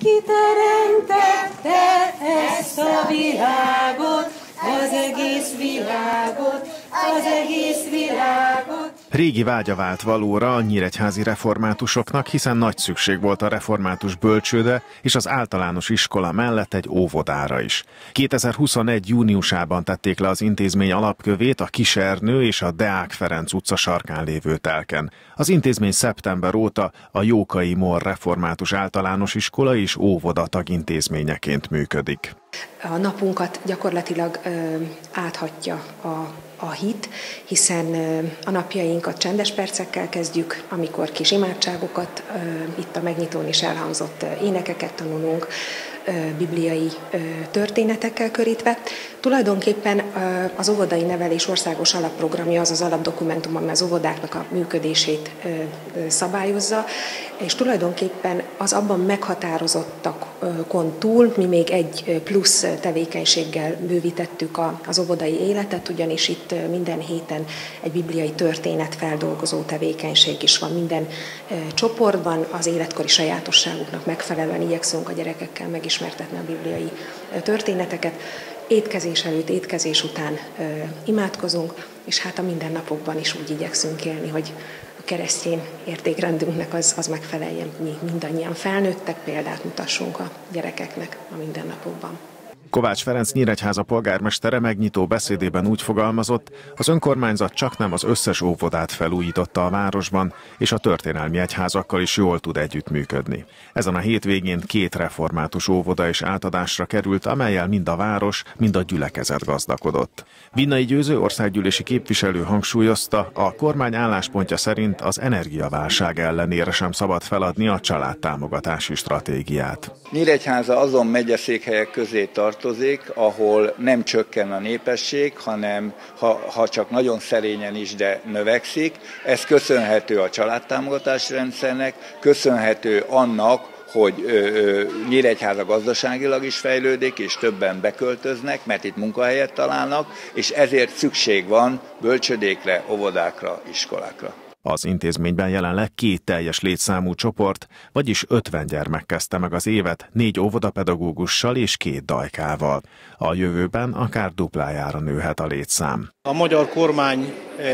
Ki teremtette ezt a világot, az egész világot, az egész világot. Régi vágya vált valóra a nyíregyházi reformátusoknak, hiszen nagy szükség volt a református bölcsőde és az általános iskola mellett egy óvodára is. 2021. júniusában tették le az intézmény alapkövét a Kis-Ernő és a Deák Ferenc utca sarkán lévő telken. Az intézmény szeptember óta a Jókai Mor Református Általános Iskola és óvoda tagintézményeként működik. A napunkat gyakorlatilag áthatja a hit, hiszen a napjainkat csendes percekkel kezdjük, amikor kis imádságokat, itt a megnyitón is elhangzott énekeket tanulunk, bibliai történetekkel körítve. Tulajdonképpen az óvodai nevelés országos alapprogramja az az alapdokumentum, ami az óvodáknak a működését szabályozza, és tulajdonképpen az abban meghatározottakon túl mi még egy plusz tevékenységgel bővítettük az óvodai életet, ugyanis itt minden héten egy bibliai történet feldolgozó tevékenység is van minden csoportban, az életkori sajátosságuknak megfelelően igyekszünk a gyerekekkel megismertetni a bibliai történeteket. Étkezés előtt, étkezés után imádkozunk, és hát a mindennapokban is úgy igyekszünk élni, hogy a keresztény értékrendünknek az megfeleljen, mi mindannyian felnőttek, példát mutassunk a gyerekeknek a mindennapokban. Kovács Ferenc Nyíregyháza polgármestere megnyitó beszédében úgy fogalmazott, az önkormányzat csaknem az összes óvodát felújította a városban, és a történelmi egyházakkal is jól tud együttműködni. Ezen a hétvégén 2 református óvoda is átadásra került, amellyel mind a város, mind a gyülekezet gazdagodott. Vinnai Győző országgyűlési képviselő hangsúlyozta, a kormány álláspontja szerint az energiaválság ellenére sem szabad feladni a családtámogatási stratégiát. Nyíregyháza azon megyeszékhelyek közé tartozik, ahol nem csökken a népesség, hanem ha csak nagyon szerényen is, de növekszik. Ez köszönhető a családtámogatási rendszernek, köszönhető annak, hogy Nyíregyháza gazdaságilag is fejlődik, és többen beköltöznek, mert itt munkahelyet találnak, és ezért szükség van bölcsödékre, óvodákra, iskolákra. Az intézményben jelenleg 2 teljes létszámú csoport, vagyis 50 gyermek kezdte meg az évet 4 óvodapedagógussal és 2 dajkával. A jövőben akár duplájára nőhet a létszám. A magyar kormány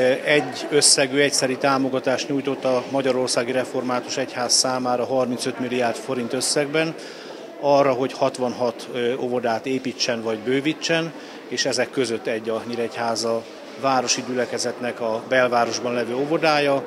egy összegű egyszeri támogatást nyújtott a Magyarországi Református Egyház számára 35 milliárd forint összegben, arra, hogy 66 óvodát építsen vagy bővítsen, és ezek között egy a Nyíregyháza városi gyülekezetnek a belvárosban levő óvodája,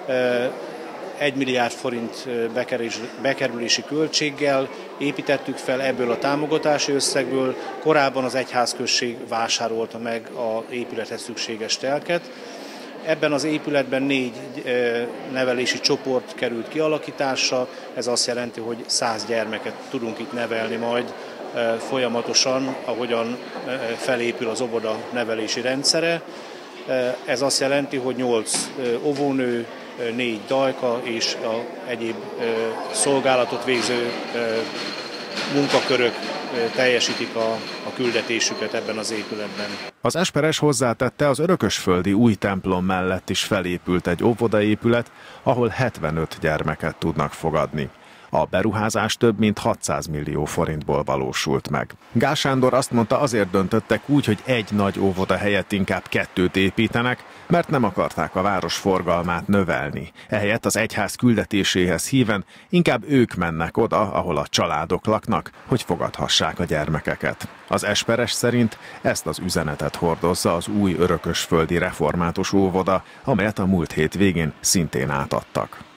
1 milliárd forint bekerülési költséggel építettük fel ebből a támogatási összegből. Korábban az egyházközség vásárolta meg az épülethez szükséges telket. Ebben az épületben 4 nevelési csoport került kialakításra, ez azt jelenti, hogy 100 gyermeket tudunk itt nevelni majd folyamatosan, ahogyan felépül az óvoda nevelési rendszere. Ez azt jelenti, hogy 8 óvónő, 4 dajka és egyéb szolgálatot végző munkakörök teljesítik a küldetésüket ebben az épületben. Az Esperes hozzátette, az örökösföldi új templom mellett is felépült egy óvodaépület, ahol 75 gyermeket tudnak fogadni. A beruházás több mint 600 millió forintból valósult meg. Gál Sándor azt mondta, azért döntöttek úgy, hogy egy nagy óvoda helyett inkább 2 építenek, mert nem akarták a város forgalmát növelni. Ehelyett az egyház küldetéséhez híven inkább ők mennek oda, ahol a családok laknak, hogy fogadhassák a gyermekeket. Az Esperes szerint ezt az üzenetet hordozza az új örökösföldi református óvoda, amelyet a múlt hét végén szintén átadtak.